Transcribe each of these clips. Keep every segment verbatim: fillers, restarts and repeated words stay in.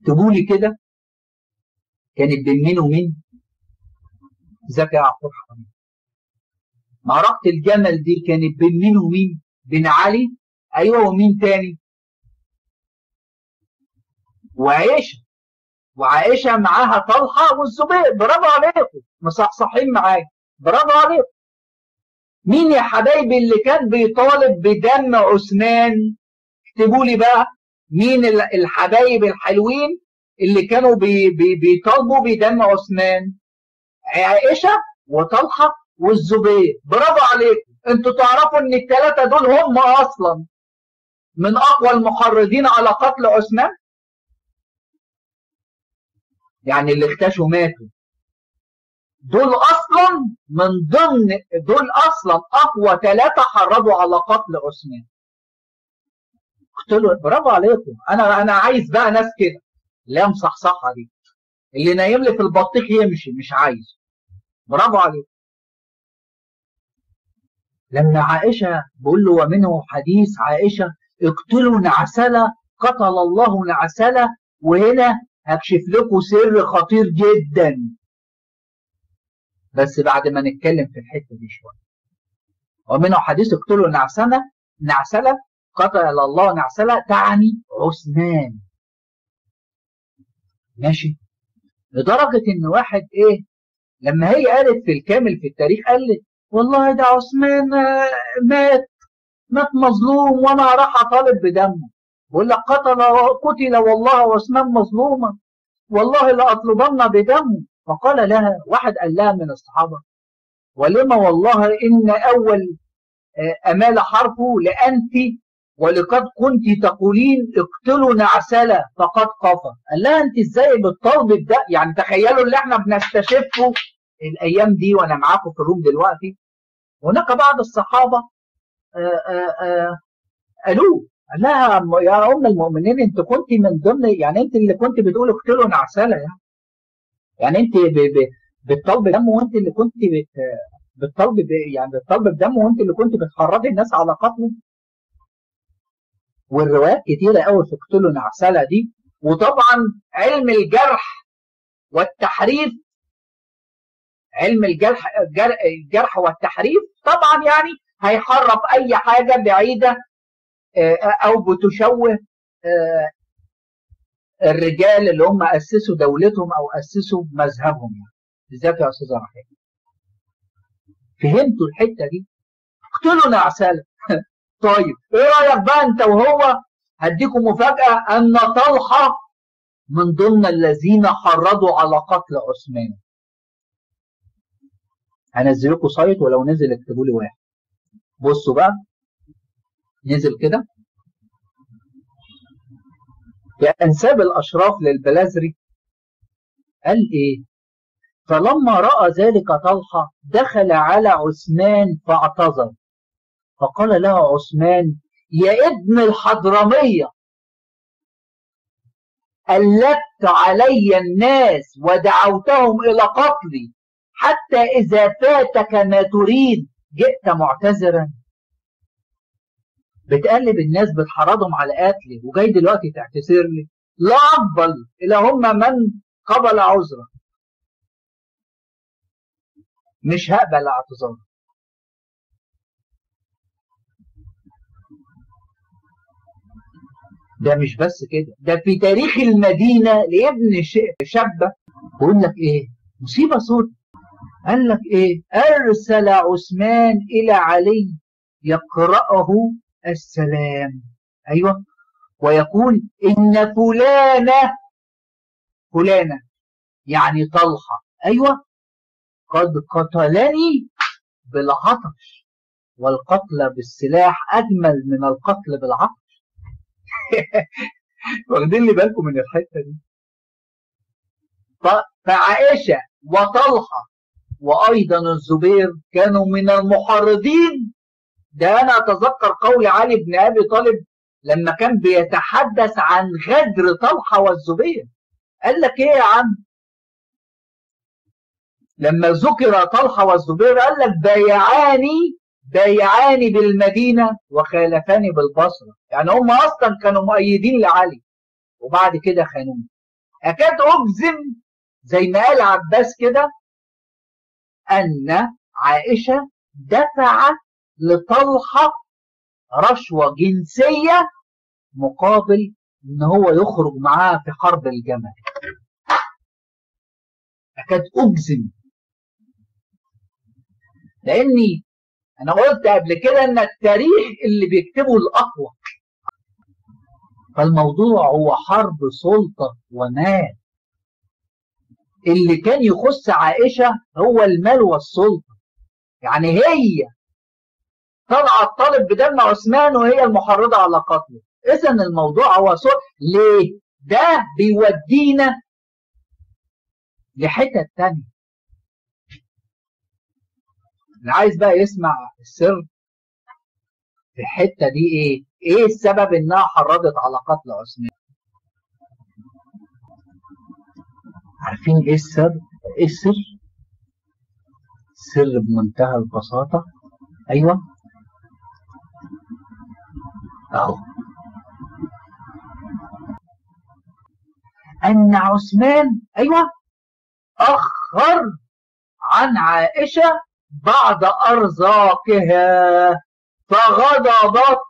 اكتبوا لي كده، كانت بين مين ومين؟ ذكي يعقوب حبيبي. معركة الجمل دي كانت بين مين ومين؟ بين علي، ايوه، ومين تاني؟ وعائشة. وعائشة معاها طلحة والزبير. برافو عليكم، مصحصحين معايا، برافو عليكم. مين يا حبايبي اللي كان بيطالب بدم عثمان؟ اكتبوا لي بقى مين الحبايب الحلوين اللي كانوا بي بي بيطالبوا بدم عثمان؟ عائشة وطلحة والزبير. برافو عليكم. انتوا تعرفوا ان الثلاثة دول هم اصلا من اقوى المحرضين على قتل عثمان، يعني اللي اختشوا ماتوا دول اصلا من ضمن دول اصلا اقوى ثلاثة حرضوا على قتل عثمان. قلت له برافو عليكم. انا انا عايز بقى ناس كده اللي هي مصحصحه دي، اللي نايم لي في البطيخ يمشي، مش عايز. برافو عليكم. لما عائشه بقول له ومنه حديث عائشه اقتلوا نعسله قتل الله نعسله، وهنا هكشف لكم سر خطير جدا، بس بعد ما نتكلم في الحته دي شويه. ومنه حديث اقتلوا نعسله نعسله قتل الله نعسله، تعني عثمان. ماشي. لدرجه ان واحد ايه لما هي قالت في الكامل في التاريخ، قالت والله ده عثمان مات مات مظلوم وانا راح اطالب بدمه. بقول لك قتل قتل والله عثمان مظلوما والله لاطلبن بدمه. فقال لها واحد قال لها من الصحابه ولما والله ان اول امال حرفه لانت ولقد كنت تقولين اقتلوا نعسله فقد قفا. قال لها انت ازاي بالطلب ده؟ يعني تخيلوا اللي احنا بنستشفه الايام دي وانا معاكم في الروم دلوقتي. هناك بعض الصحابه قالوه. قال لها يا ام المؤمنين انت كنت من ضمن، يعني انت اللي كنت بتقول اقتلوا نعسله، يعني يعني انت بالطلب دم، وانت اللي كنت بالطلب يعني بالطلب بدم، وانت اللي كنت بتحرضي الناس على قتله. والروايات كتيره قوي في اقتلوا نعسله دي. وطبعا علم الجرح والتحريف، علم الجرح الجرح والتحريف طبعا يعني هيحرف اي حاجه بعيده او بتشوه الرجال اللي هم اسسوا دولتهم او اسسوا مذهبهم. يعني بالذات يا استاذه رحيم، فهمتوا الحته دي؟ اقتلوا نعسله. طيب ايه رايك بقى انت وهو؟ هديكم مفاجاه ان طلحه من ضمن الذين حرضوا على قتل عثمان. هنزل لكم سايت، ولو نزل اكتبوا لي واحد. بصوا بقى، نزل كده في انساب الاشراف للبلازري. قال ايه؟ فلما راى ذلك طلحه دخل على عثمان فاعتذر، فقال له عثمان يا ابن الحضرميه ألت علي الناس ودعوتهم الى قتلي حتى اذا فاتك ما تريد جئت معتذرا. بتقلب الناس بتحرضهم على قتلي وجاي دلوقتي تعتذر لي؟ لا اقبل الا هم من قبل عذرا، مش هقبل اعتذار. ده مش بس كده، ده في تاريخ المدينه لابن شبه بيقول لك ايه؟ مصيبه سود. قال لك ايه؟ ارسل عثمان الى علي يقرأه السلام، ايوه، ويقول ان فلانه فلانه يعني طلحه، ايوه، قد قتلني بالعطش، والقتل بالسلاح اجمل من القتل بالعطش. واخدين لي بالكم من الحته دي؟ فعائشه وطلحه وايضا الزبير كانوا من المحرضين. ده انا اتذكر قول علي بن ابي طالب لما كان بيتحدث عن غدر طلحه والزبير. قال لك ايه يا عم؟ لما ذكر طلحه والزبير قال لك بايعاني بايعاني بالمدينه وخالفاني بالبصره. يعني هم اصلا كانوا مؤيدين لعلي وبعد كده خانوه. أكاد أجزم زي ما قال عباس كده أن عائشة دفعت لطلحة رشوة جنسية مقابل إن هو يخرج معاها في حرب الجمل. أكاد أجزم، لأني أنا قلت قبل كده إن التاريخ اللي بيكتبه الأقوى، فالموضوع هو حرب سلطة ومال. اللي كان يخص عائشة هو المال والسلطة، يعني هي طلعت طالب بدم عثمان وهي المحرضة على قتله. إذا الموضوع هو سلطة. ليه؟ ده بيودينا لحتة تانية. اللي عايز بقى يسمع السر في الحتة دي ايه؟ ايه السبب انها حرضت على قتل عثمان؟ عارفين ايه السر؟ ايه السر؟ السر بمنتهى البساطة. ايوه اهو، ان عثمان ايوه اخر عن عائشة بعد ارزاقها فغضبت.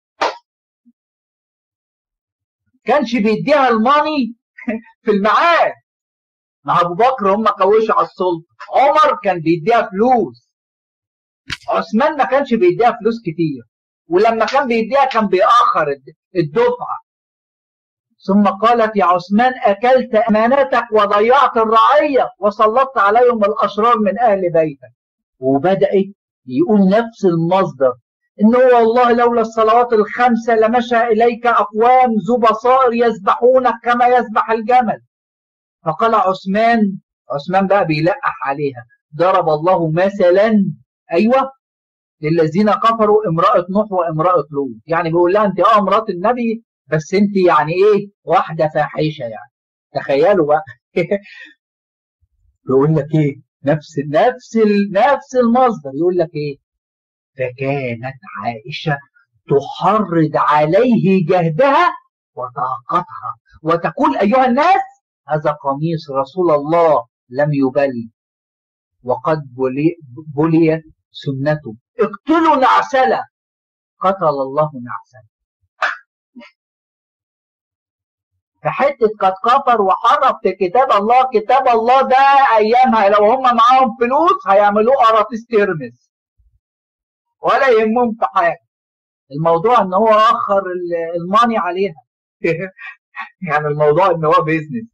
كانش بيديها الماني في الميعاد. مع ابو بكر هم كوشوا على السلطه، عمر كان بيديها فلوس، عثمان ما كانش بيديها فلوس كتير، ولما كان بيديها كان بيأخر الدفعه. ثم قالت يا عثمان اكلت امانتك وضيعت الرعيه وسلطت عليهم الاشرار من اهل بيتك. وبدأت يقول نفس المصدر إنه والله لولا الصلوات الخمسة لمشى إليك أقوام ذو بصائر يذبحونك كما يذبح الجمل. فقال عثمان، عثمان بقى بيلقح عليها، ضرب الله مثلا أيوة للذين كفروا امرأة نوح وامرأة لوط. يعني بيقول لها أنت أه مرات النبي، بس أنت يعني إيه واحدة فاحشة يعني. تخيلوا بقى. بيقول لك إيه نفس نفس نفس المصدر يقول لك إيه فكانت عائشة تحرض عليه جهدها وطاقتها وتقول أيها الناس هذا قميص رسول الله لم يبل وقد بلي, بلي سنته، اقتلوا نعسلة قتل الله نعسلة. فحتة قد كفر وحرف في كتاب الله، كتاب الله ده أيامها لو هم معاهم فلوس هيعملوه قراطيس ترمس ولا يهمهم في حاجة. الموضوع ان هو اخر الماني عليها. يعني الموضوع ان هو بيزنس.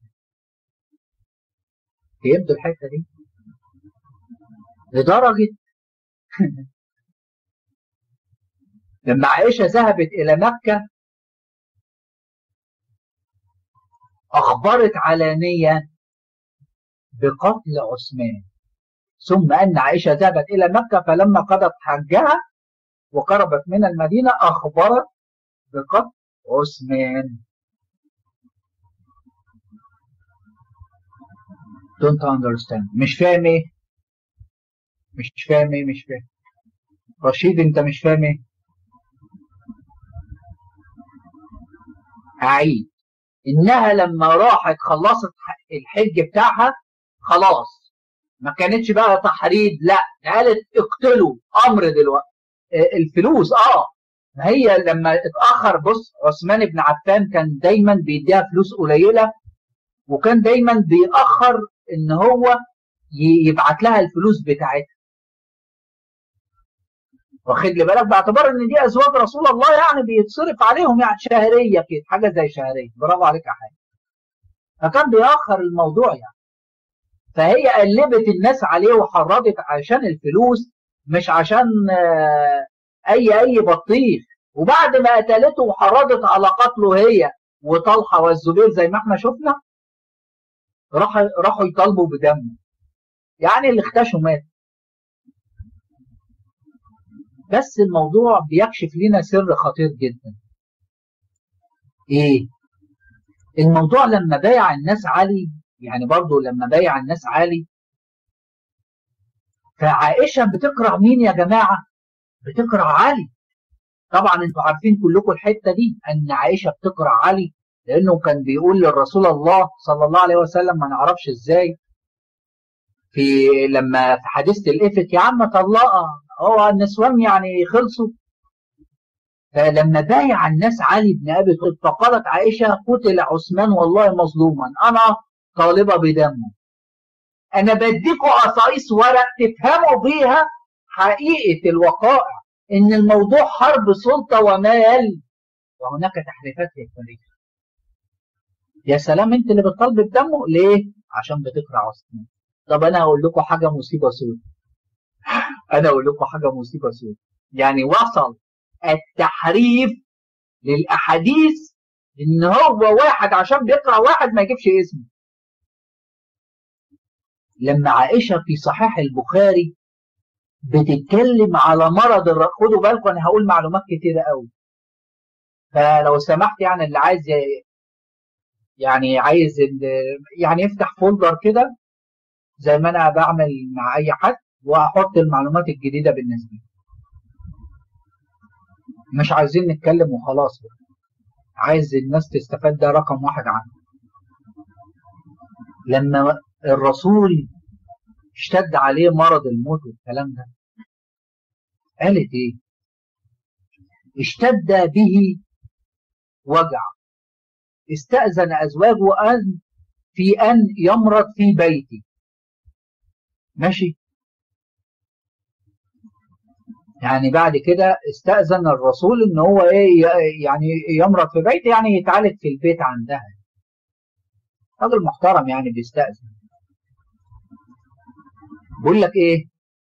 فهمتوا الحته دي؟ لدرجه لما عائشه ذهبت الى مكه اخبرت علانيه بقتل عثمان، ثم ان عائشه ذهبت الى مكه فلما قضت حجها وقربت من المدينه اخبرت بقتل عثمان. don't understand. مش فاهم ايه؟ مش فاهم ايه؟ مش فاهم. رشيد انت مش فاهم ايه؟ هعيد. انها لما راحت خلصت الحج بتاعها خلاص ما كانتش بقى تحريض، لا قالت اقتلوا امر دلوقتي. الفلوس اه ما هي لما اتاخر. بص عثمان بن عفان كان دايما بيديها فلوس قليله، وكان دايما بيأخر ان هو يبعت لها الفلوس بتاعتها. واخد لي بالك باعتبار ان دي ازواج رسول الله يعني بيتصرف عليهم يعني شهريه كده، حاجه زي شهريه. برافو عليك يا حاج. فكان بيأخر الموضوع يعني. فهي قلبت الناس عليه وحرضت عشان الفلوس، مش عشان اي اي بطيخ. وبعد ما قتلته وحرضت على قتله هي وطلحه والزبير زي ما احنا شفنا، راح راحوا يطالبوا بدمه. يعني اللي اختشوا مات. بس الموضوع بيكشف لنا سر خطير جدا. ايه الموضوع؟ لما بايع الناس علي، يعني برضو لما بايع الناس علي، فعائشة بتكره مين يا جماعة؟ بتكره علي. طبعا انتوا عارفين كلكم الحتة دي ان عائشة بتكره علي لأنه كان بيقول للرسول الله صلى الله عليه وسلم، ما نعرفش إزاي، في لما في حادثة الإفك، يا عم طلقها، هو النسوان يعني خلصوا. فلما بايع الناس علي بن أبي طالب، فقالت عائشة: قتل عثمان والله مظلوما، أنا طالبة بدمه. أنا بديكوا قصايص ورق تفهموا بيها حقيقة الوقائع، إن الموضوع حرب سلطة ومال، وهناك تحريفات للتاريخ. يا سلام، أنت اللي بتطالب بدمه ليه؟ عشان بتكره عثمان. طب أنا هقول لكم حاجة مصيبة سودة. أنا أقول لكم حاجة مصيبة سودة. يعني وصل التحريف للأحاديث إن هو واحد عشان بيكره واحد ما يجيبش اسمه. لما عائشة في صحيح البخاري بتتكلم على مرض الر... خدوا بالكم أنا هقول معلومات كتيرة قوي، فلو سمحت يعني اللي عايز يعني عايز يعني يفتح فولدر كده زي ما أنا بعمل مع أي حد، وأحط المعلومات الجديدة بالنسبة لي. مش عايزين نتكلم وخلاص، عايز الناس تستفاد، ده رقم واحد عنه. لما الرسول اشتد عليه مرض الموت والكلام ده، قالت ايه؟ اشتد به وجع، استأذن أزواجه أن في أن يمرض في بيتي. ماشي، يعني بعد كده استأذن الرسول ان هو ايه يعني يمرض في بيته، يعني يتعالج في البيت عندها. راجل محترم يعني بيستأذن. بقول لك ايه؟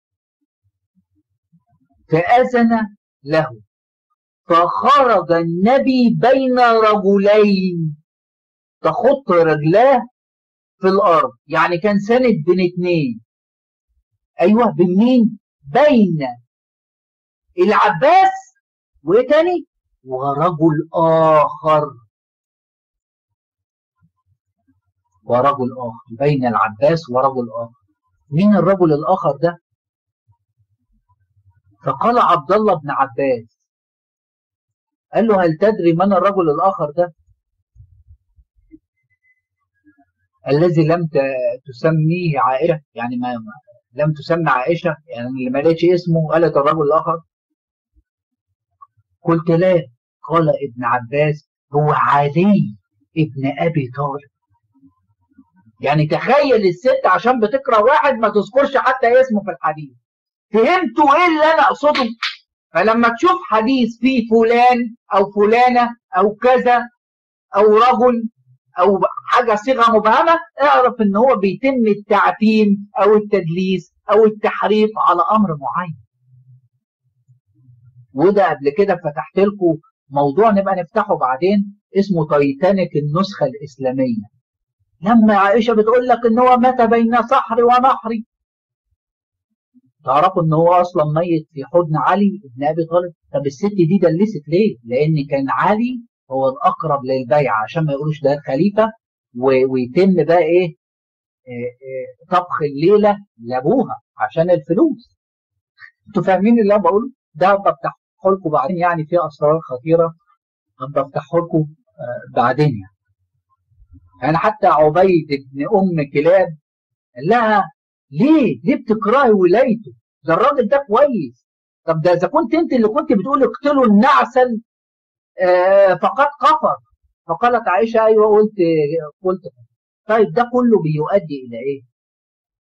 فأذن له، فخرج النبي بين رجلين تخط رجلاه في الارض، يعني كان ساند بين اتنين. ايوه، بين مين؟ بين العباس وايه تاني؟ ورجل اخر. ورجل اخر، بين العباس ورجل اخر. مين الرجل الاخر ده؟ فقال عبد الله بن عباس، قال له: هل تدري من الرجل الاخر ده الذي لم تسميه عائشه؟ يعني ما لم تسمى عائشه، يعني اللي ما لقيتش اسمه قالت الرجل الاخر. قلت: لا. قال ابن عباس: هو علي ابن ابي طالب. يعني تخيل الست عشان بتكره واحد ما تذكرش حتى اسمه في الحديث. فهمتوا ايه اللي انا اقصده؟ فلما تشوف حديث فيه فلان او فلانه او كذا او رجل او حاجه صيغه مبهمه، اعرف ان هو بيتم التعتيم او التدليس او التحريف على امر معين. وده قبل كده فتحت لكم موضوع نبقى نفتحه بعدين، اسمه تايتانيك النسخه الاسلاميه. لما عائشه بتقول لك ان هو مات بين صحري ونحري، تعرفوا ان هو اصلا ميت في حضن علي بن ابي طالب. طب الست دي دلست ليه؟ لان كان علي هو الاقرب للبيعه، عشان ما يقولوش ده الخليفه ويتم بقى ايه, إيه, إيه طبخ الليله لابوها عشان الفلوس. انتوا فاهمين اللي انا بقوله ده؟ بفتحه لكم بعدين، يعني في اسرار خطيره بفتحه لكم آه بعدين. يعني يعني حتى عبيد بن ام كلاب قال لها: ليه ليه بتكرهي ولايته؟ ده الراجل ده كويس. طب ده اذا كنت انت اللي كنت بتقول اقتلوا النعسل آه فقد كفر. فقالت عائشه: ايوه قلت قلت. طيب ده كله بيؤدي الى ايه؟